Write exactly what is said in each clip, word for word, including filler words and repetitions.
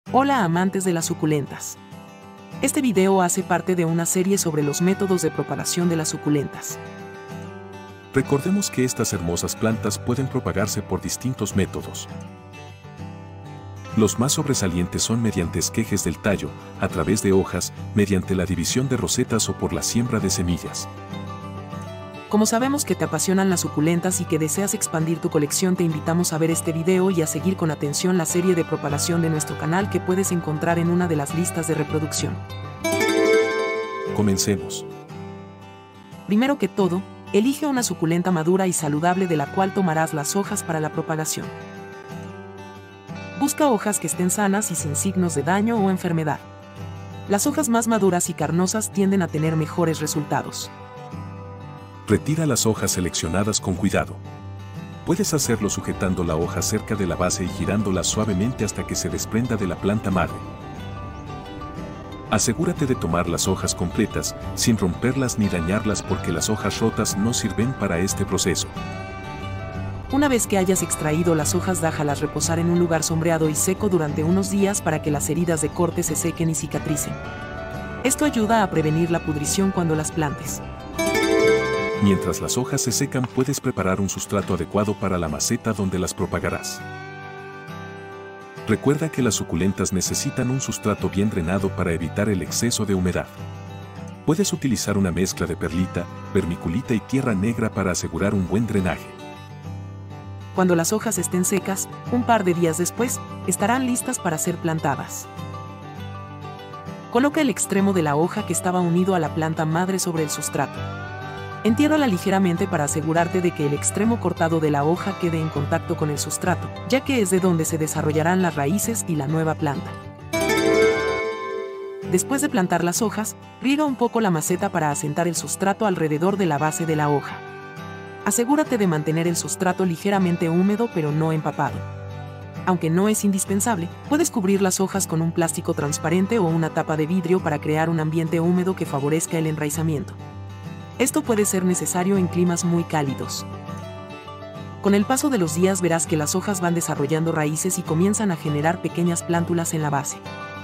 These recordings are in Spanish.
Hola amantes de las suculentas. Este video hace parte de una serie sobre los métodos de propagación de las suculentas. Recordemos que estas hermosas plantas pueden propagarse por distintos métodos. Los más sobresalientes son mediante esquejes del tallo, a través de hojas, mediante la división de rosetas o por la siembra de semillas. Como sabemos que te apasionan las suculentas y que deseas expandir tu colección, te invitamos a ver este video y a seguir con atención la serie de propagación de nuestro canal que puedes encontrar en una de las listas de reproducción. Comencemos. Primero que todo, elige una suculenta madura y saludable de la cual tomarás las hojas para la propagación. Busca hojas que estén sanas y sin signos de daño o enfermedad. Las hojas más maduras y carnosas tienden a tener mejores resultados. Retira las hojas seleccionadas con cuidado. Puedes hacerlo sujetando la hoja cerca de la base y girándola suavemente hasta que se desprenda de la planta madre. Asegúrate de tomar las hojas completas, sin romperlas ni dañarlas, porque las hojas rotas no sirven para este proceso. Una vez que hayas extraído las hojas, déjalas reposar en un lugar sombreado y seco durante unos días para que las heridas de corte se sequen y cicatricen. Esto ayuda a prevenir la pudrición cuando las plantes. Mientras las hojas se secan, puedes preparar un sustrato adecuado para la maceta donde las propagarás. Recuerda que las suculentas necesitan un sustrato bien drenado para evitar el exceso de humedad. Puedes utilizar una mezcla de perlita, vermiculita y tierra negra para asegurar un buen drenaje. Cuando las hojas estén secas, un par de días después, estarán listas para ser plantadas. Coloca el extremo de la hoja que estaba unido a la planta madre sobre el sustrato. Entiérrala ligeramente para asegurarte de que el extremo cortado de la hoja quede en contacto con el sustrato, ya que es de donde se desarrollarán las raíces y la nueva planta. Después de plantar las hojas, riega un poco la maceta para asentar el sustrato alrededor de la base de la hoja. Asegúrate de mantener el sustrato ligeramente húmedo pero no empapado. Aunque no es indispensable, puedes cubrir las hojas con un plástico transparente o una tapa de vidrio para crear un ambiente húmedo que favorezca el enraizamiento. Esto puede ser necesario en climas muy cálidos. Con el paso de los días verás que las hojas van desarrollando raíces y comienzan a generar pequeñas plántulas en la base.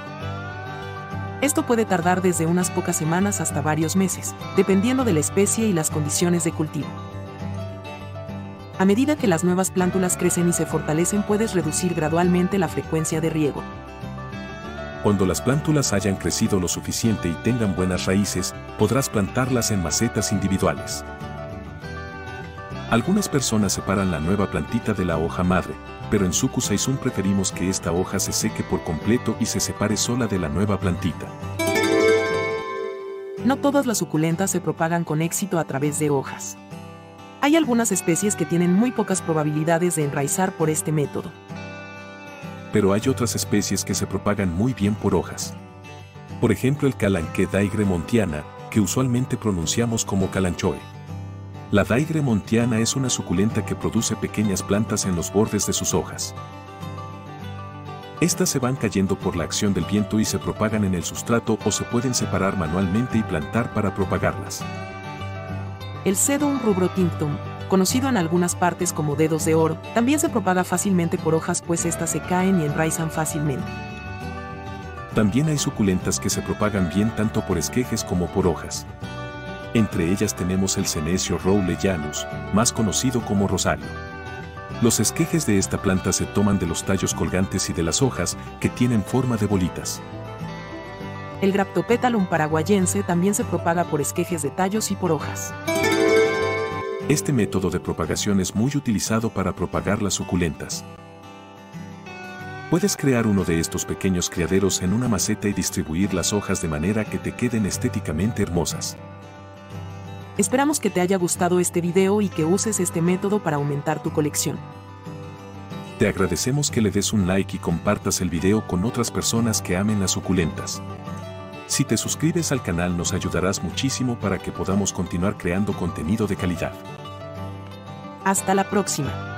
Esto puede tardar desde unas pocas semanas hasta varios meses, dependiendo de la especie y las condiciones de cultivo. A medida que las nuevas plántulas crecen y se fortalecen, puedes reducir gradualmente la frecuencia de riego. Cuando las plántulas hayan crecido lo suficiente y tengan buenas raíces, podrás plantarlas en macetas individuales. Algunas personas separan la nueva plantita de la hoja madre, pero en Suku Saizun preferimos que esta hoja se seque por completo y se separe sola de la nueva plantita. No todas las suculentas se propagan con éxito a través de hojas. Hay algunas especies que tienen muy pocas probabilidades de enraizar por este método. Pero hay otras especies que se propagan muy bien por hojas. Por ejemplo, el Kalanchoe Daigre montiana, que usualmente pronunciamos como Kalanchoe. La Daigre montiana es una suculenta que produce pequeñas plantas en los bordes de sus hojas. Estas se van cayendo por la acción del viento y se propagan en el sustrato, o se pueden separar manualmente y plantar para propagarlas. El Sedum rubrotinctum, conocido en algunas partes como dedos de oro, también se propaga fácilmente por hojas, pues estas se caen y enraizan fácilmente. También hay suculentas que se propagan bien tanto por esquejes como por hojas. Entre ellas tenemos el Senecio rowleyanus, más conocido como rosario. Los esquejes de esta planta se toman de los tallos colgantes y de las hojas, que tienen forma de bolitas. El Graptopetalum paraguayense también se propaga por esquejes de tallos y por hojas. Este método de propagación es muy utilizado para propagar las suculentas. Puedes crear uno de estos pequeños criaderos en una maceta y distribuir las hojas de manera que te queden estéticamente hermosas. Esperamos que te haya gustado este video y que uses este método para aumentar tu colección. Te agradecemos que le des un like y compartas el video con otras personas que amen las suculentas. Si te suscribes al canal nos ayudarás muchísimo para que podamos continuar creando contenido de calidad. Hasta la próxima.